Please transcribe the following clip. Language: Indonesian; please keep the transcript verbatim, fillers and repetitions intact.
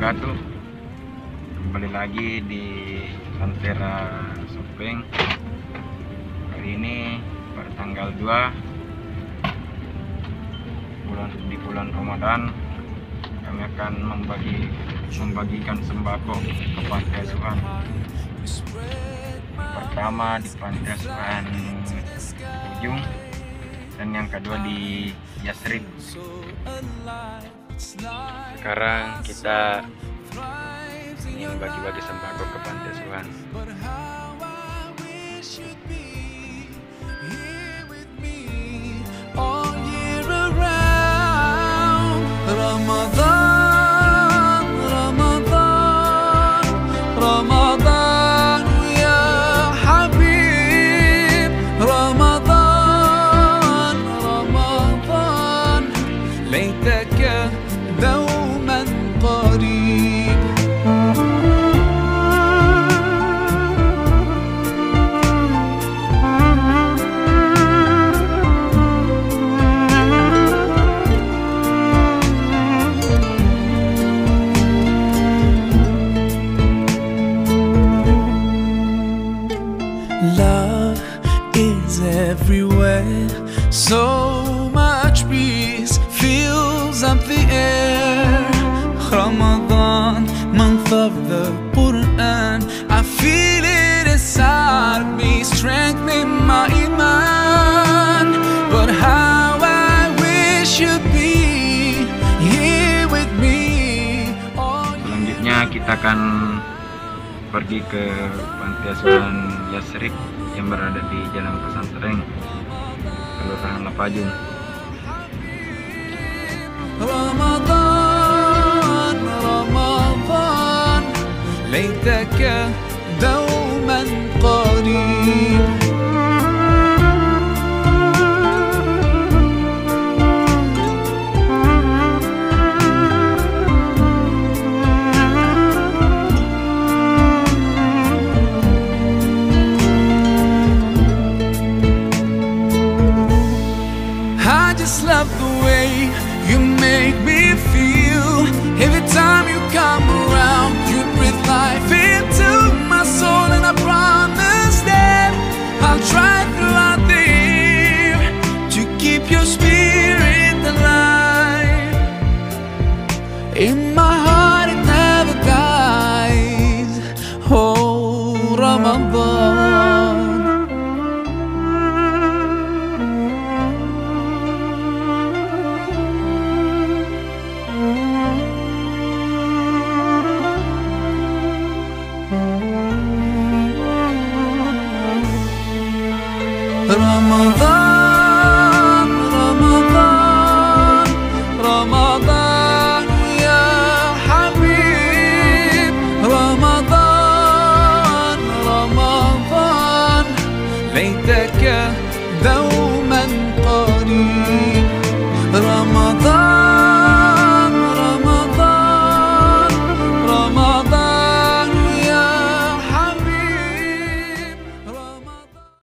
wabarakatuh. Kembali lagi di Lentera Shopping. Hari ini pada tanggal dua bulan di bulan Ramadan, kami akan membagi membagikan sembako ke panti asuhan. Pertama di panti asuhan Ujung dan yang kedua di Yasrib. Sekarang kita ingin bagi-bagi sembako ke panti asuhan. Love is everywhere, so much peace fills up the air. Ramadan, month of the Quran, I feel it inside me, strengthening my iman. But how I wish you'd be here with me. Selanjutnya kita akan pergi ke panti asuhan Yasrib yang berada di Jalan Pesantren, Kelurahan Lapajung. Ramadan, Ramadan, laitaka dawman qarib. I just love the way you make me feel. Every time you come around, you breathe life into my soul. And I promise that I'll try throughout the year to keep your spirit alive. In my heart it never dies. Oh, Ramadan. Ramadan.